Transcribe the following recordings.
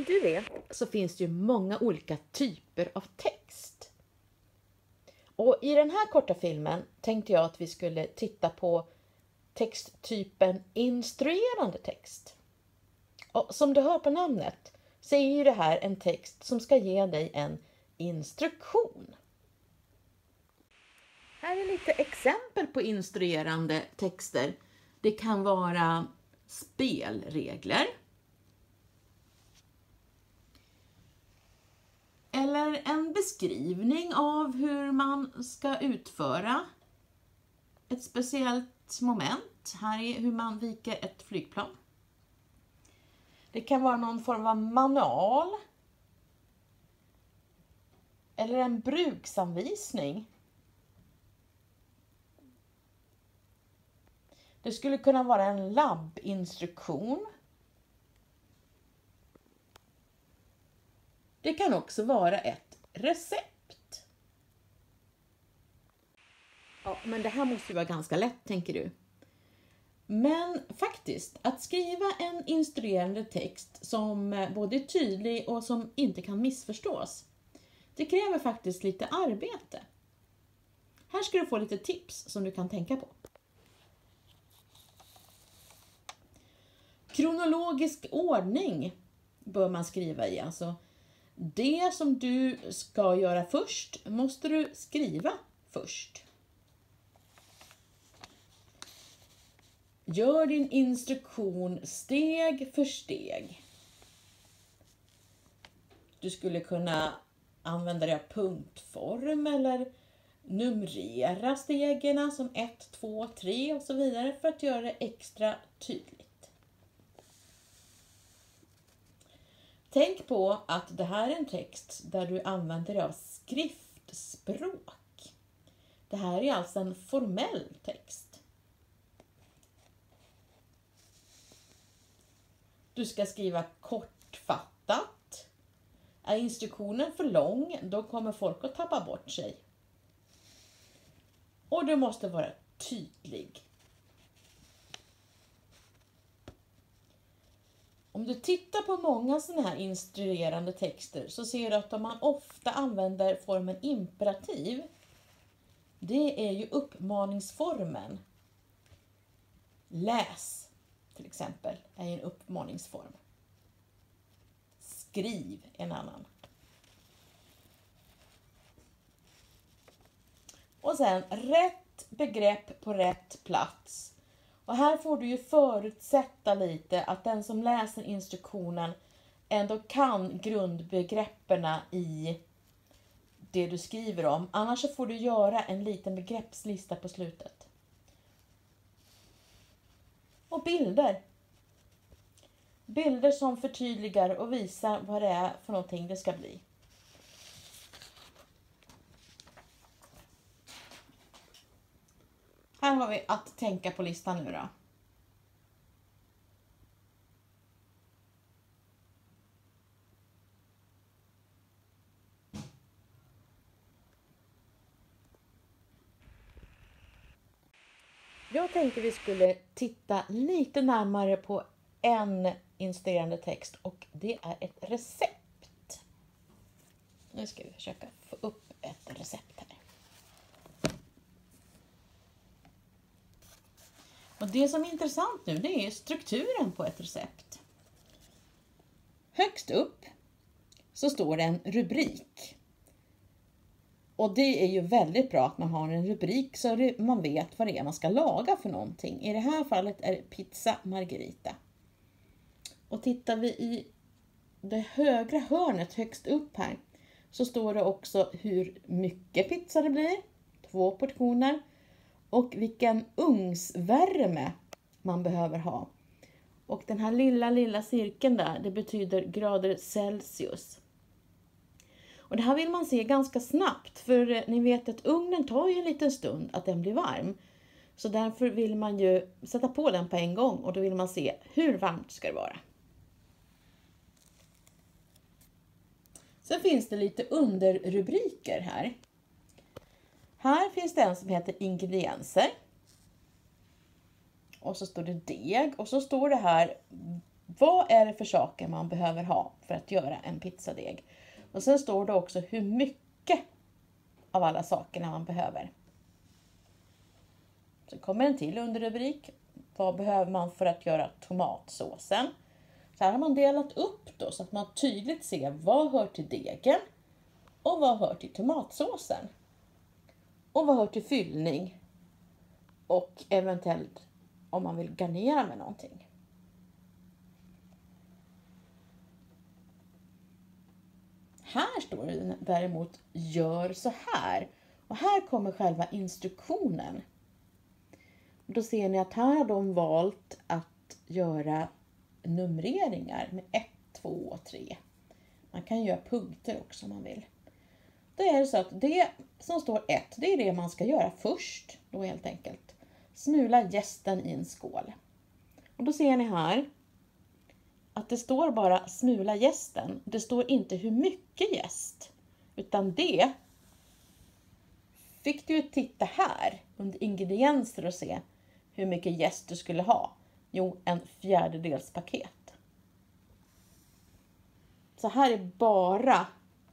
du vet så finns det ju många olika typer av text. Och i den här korta filmen tänkte jag att vi skulle titta på texttypen instruerande text. Och som du hör på namnet så är ju det här en text som ska ge dig en instruktion. Här är lite exempel på instruerande texter. Det kan vara spelregler. Eller en beskrivning av hur man ska utföra ett speciellt moment. Här är hur man viker ett flygplan. Det kan vara någon form av manual. Eller en bruksanvisning. Det skulle kunna vara en labbinstruktion. Det kan också vara ett recept. Ja, men det här måste ju vara ganska lätt, tänker du. Men faktiskt, att skriva en instruerande text som både är tydlig och som inte kan missförstås, det kräver faktiskt lite arbete. Här ska du få lite tips som du kan tänka på. Kronologisk ordning bör man skriva i. Alltså, det som du ska göra först måste du skriva först. Gör din instruktion steg för steg. Du skulle kunna använda dig av punktform eller numrera stegen som 1, 2, 3 och så vidare för att göra det extra tydligt. Tänk på att det här är en text där du använder dig av skriftspråk. Det här är alltså en formell text. Du ska skriva kortfattat. Är instruktionen för lång, då kommer folk att tappa bort sig. Och du måste vara tydlig. Om du tittar på många sådana här instruerande texter så ser du att man ofta använder formen imperativ. Det är ju uppmaningsformen. Läs till exempel är en uppmaningsform. Skriv en annan. Och sen rätt begrepp på rätt plats. Och här får du ju förutsätta lite att den som läser instruktionen ändå kan grundbegreppen i det du skriver om. Annars så får du göra en liten begreppslista på slutet. Och bilder. Bilder som förtydligar och visar vad det är för någonting det ska bli. Här har vi att tänka på listan nu då. Jag tänkte vi skulle titta lite närmare på en instruerande text och det är ett recept. Nu ska vi försöka få upp ett recept här. Och det som är intressant nu, det är strukturen på ett recept. Högst upp så står det en rubrik. Och det är ju väldigt bra att man har en rubrik så man vet vad det är man ska laga för någonting. I det här fallet är det pizza margherita. Och tittar vi i det högra hörnet högst upp här så står det också hur mycket pizza det blir. 2 portioner. Och vilken ugnsvärme man behöver ha. Och den här lilla cirkeln där, det betyder grader Celsius. Och det här vill man se ganska snabbt, för ni vet att ugnen tar ju en liten stund att den blir varm. Så därför vill man ju sätta på den på en gång och då vill man se hur varmt ska det vara. Sen finns det lite underrubriker här. Här finns det en som heter ingredienser. Och så står det deg och så står det här vad är det för saker man behöver ha för att göra en pizzadeg. Och sen står det också hur mycket av alla sakerna man behöver. Så kommer en till underrubrik. Vad behöver man för att göra tomatsåsen? Så här har man delat upp då så att man tydligt ser vad hör till degen och vad hör till tomatsåsen. Och vad hör till fyllning och eventuellt om man vill garnera med någonting. Här står det däremot gör så här. Och här kommer själva instruktionen. Då ser ni att här har de valt att göra numreringar med 1, 2 och 3. Man kan göra punkter också om man vill. Då är det så att det som står 1, det är det man ska göra först. Då helt enkelt. Smula jästen i en skål. Och då ser ni här att det står bara smula jästen. Det står inte hur mycket jäst. Utan det fick du titta här under ingredienser och se hur mycket jäst du skulle ha. Jo, en 1/4 paket. Så här är bara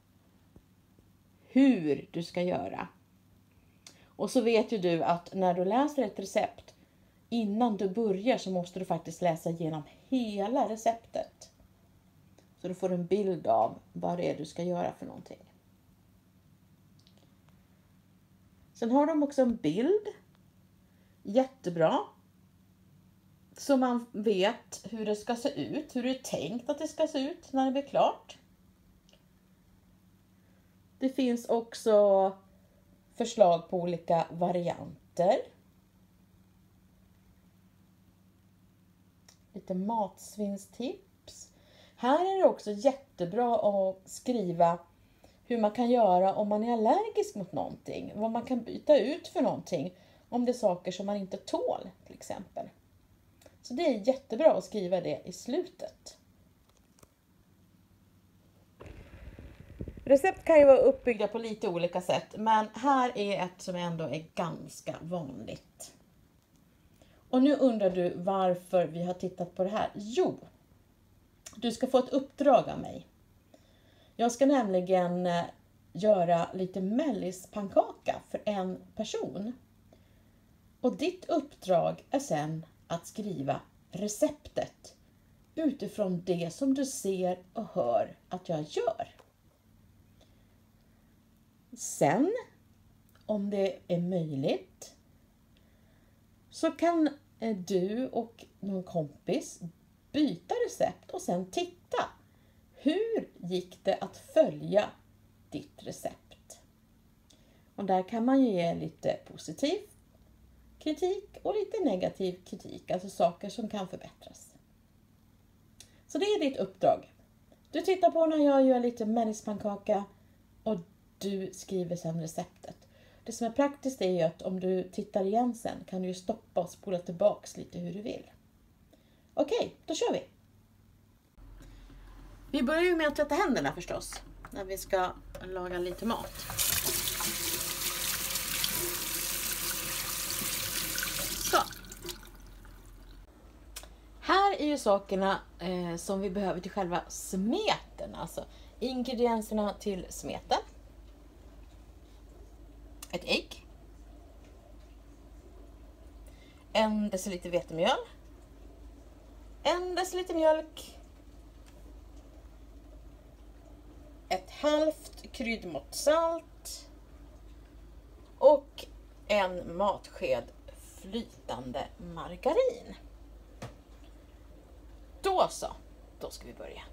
hur du ska göra. Och så vet ju du att när du läser ett recept innan du börjar så måste du faktiskt läsa igenom hela receptet. Så du får en bild av vad det är du ska göra för någonting. Sen har de också en bild. Jättebra. Så man vet hur det ska se ut. Hur det är tänkt att det ska se ut när det blir klart. Det finns också förslag på olika varianter. Lite matsvinnstips. Här är det också jättebra att skriva hur man kan göra om man är allergisk mot någonting. Vad man kan byta ut för någonting. Om det är saker som man inte tål till exempel. Så det är jättebra att skriva det i slutet. Recept kan ju vara uppbyggda på lite olika sätt. Men här är ett som ändå är ganska vanligt. Och nu undrar du varför vi har tittat på det här. Jo, du ska få ett uppdrag av mig. Jag ska nämligen göra lite mellispannkaka för en person. Och ditt uppdrag är sen att skriva receptet utifrån det som du ser och hör att jag gör. Sen, om det är möjligt, så kan du och någon kompis byta recept och sen titta. Hur gick det att följa ditt recept? Och där kan man ge lite positiv kritik och lite negativ kritik. Alltså saker som kan förbättras. Så det är ditt uppdrag. Du tittar på när jag gör lite mellispannkaka och du skriver sen receptet. Det som är praktiskt är ju att om du tittar igen sen kan du ju stoppa och spola tillbaks lite hur du vill. Okej, då kör vi. Vi börjar ju med att tvätta händerna förstås. När vi ska laga lite mat. Så. Här är ju sakerna som vi behöver till själva smeten. Alltså ingredienserna till smeten. Ett ägg. 1 deciliter vetemjöl. 1 deciliter mjölk. Ett halvt kryddmått salt. Och 1 matsked flytande margarin. Då så. Då ska vi börja.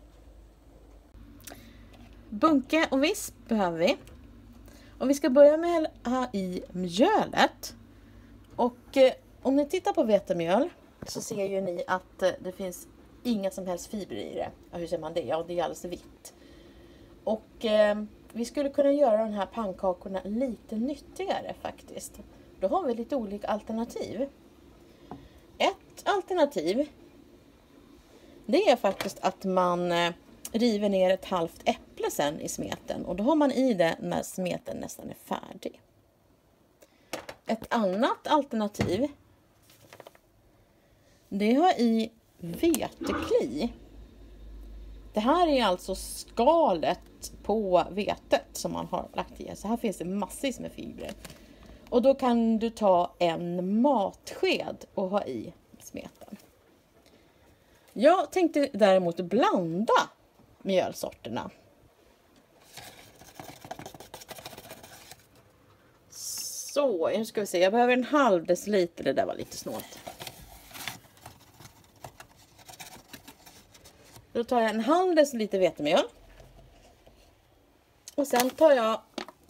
Bunke och visp behöver vi. Och vi ska börja med att ha i mjölet. Och om ni tittar på vetemjöl så ser ju ni att det finns inga som helst fibrer i det. Ja, hur ser man det? Ja, det är alldeles vitt. Och vi skulle kunna göra de här pannkakorna lite nyttigare faktiskt. Då har vi lite olika alternativ. Ett alternativ, det är faktiskt att man river ner ett halvt äpple sen i smeten. Och då har man i det när smeten nästan är färdig. Ett annat alternativ, det har i vetekli. Det här är alltså skalet på vetet som man har lagt i. Så här finns det massvis med fibrer. Och då kan du ta en matsked och ha i smeten. Jag tänkte däremot blanda mjölsorterna. Så, nu ska vi se. Jag behöver en halv deciliter. Det där var lite snålt. Då tar jag en halv deciliter vetemjöl. Och sen tar jag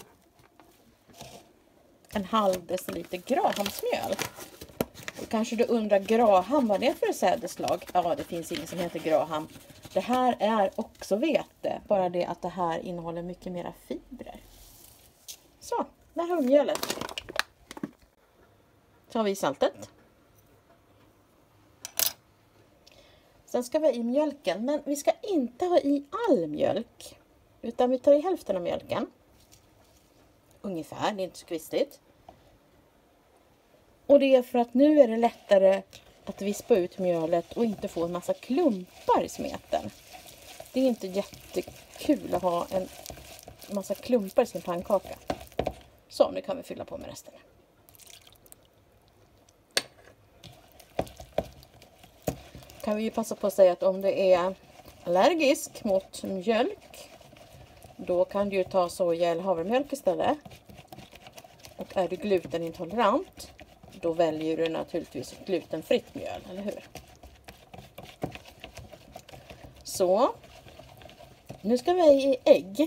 en halv deciliter grahamsmjöl. Och kanske du undrar, graham, vad är det för sädeslag? Ja, det finns ingen som heter graham. Det här är också vete. Bara det att det här innehåller mycket mera fibrer. Så, där har vi mjölet. Så har vi saltet. Sen ska vi ha i mjölken, men vi ska inte ha i all mjölk. Utan vi tar i hälften av mjölken. Ungefär, det är inte så kvistigt. Och det är för att nu är det lättare att vispa ut mjölet och inte få en massa klumpar i smeten. Det är inte jättekul att ha en massa klumpar i sin pannkaka. Så, nu kan vi fylla på med resten. Kan vi ju passa på att säga att om det är allergisk mot mjölk, då kan du ju ta soja eller havremjölk istället. Och är du glutenintolerant, då väljer du naturligtvis glutenfritt mjöl, eller hur? Så, nu ska vi ha i ägg.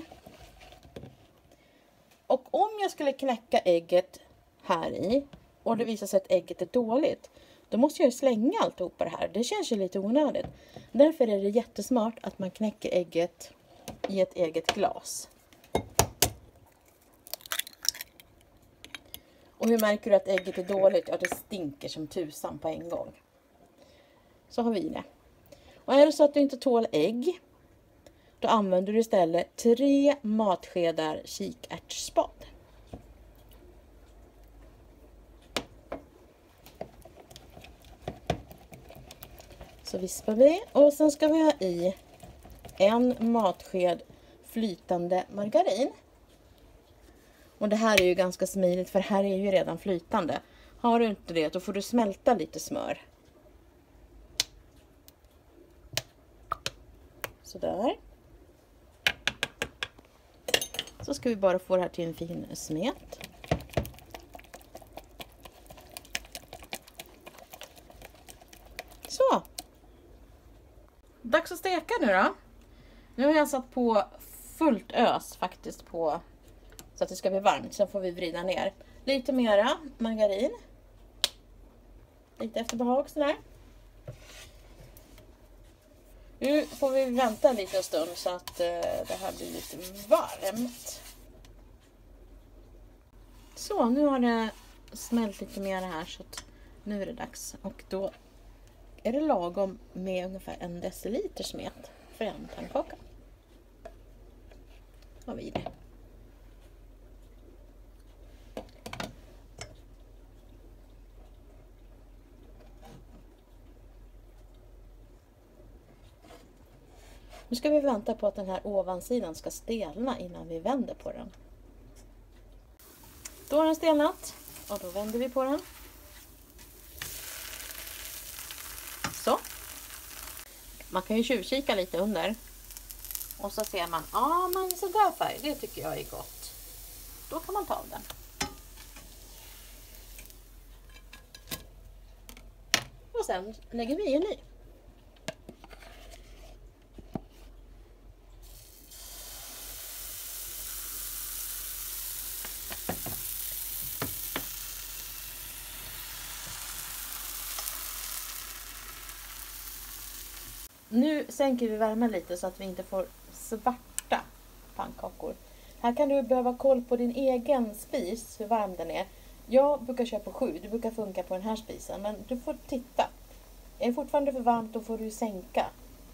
Och om jag skulle knäcka ägget här i och det visar sig att ägget är dåligt, då måste jag slänga alltihopa det här. Det känns ju lite onödigt. Därför är det jättesmart att man knäcker ägget i ett eget glas. Och hur märker du att ägget är dåligt? Ja, det stinker som tusan på en gång. Så har vi det. Och är det så att du inte tål ägg, då använder du istället 3 matskedar kikärtsspad. Så vispar vi. Och sen ska vi ha i 1 matsked flytande margarin. Och det här är ju ganska smidigt, för här är ju redan flytande. Har du inte det, då får du smälta lite smör. Sådär. Så ska vi bara få det här till en fin smet. Så. Dags att steka nu då. Nu har jag satt på fullt ös faktiskt på, så att det ska bli varmt. Sen får vi vrida ner. Lite mera margarin. Lite efter behag sådär. Nu får vi vänta en liten stund så att det här blir lite varmt. Så, nu har det smält lite mer här, så att nu är det dags. Och då är det lagom med ungefär 1 deciliter smet för en pannkaka. Har vi det. Nu ska vi vänta på att den här ovansidan ska stelna innan vi vänder på den. Då har den stelnat och då vänder vi på den. Så. Man kan ju tjuvkika lite under. Och så ser man, ja men sådär färg, det tycker jag är gott. Då kan man ta av den. Och sen lägger vi i en ny. Nu sänker vi värmen lite så att vi inte får svarta pannkakor. Här kan du behöva koll på din egen spis, hur varm den är. Jag brukar köra på 7, det brukar funka på den här spisen. Men du får titta. Är det fortfarande för varmt, då får du sänka.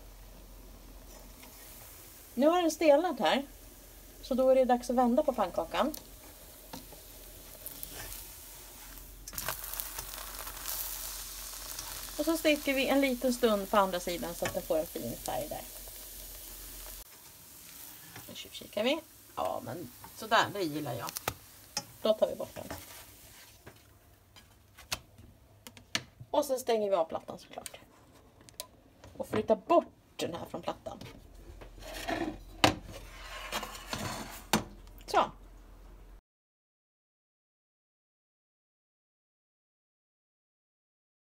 Nu har den stelnat här. Så då är det dags att vända på pannkakan. Och så steker vi en liten stund på andra sidan så att den får en fin färg där. Nu kikar vi. Ja, men sådär, det gillar jag. Då tar vi bort den. Och sen stänger vi av plattan såklart. Och flyttar bort den här från plattan.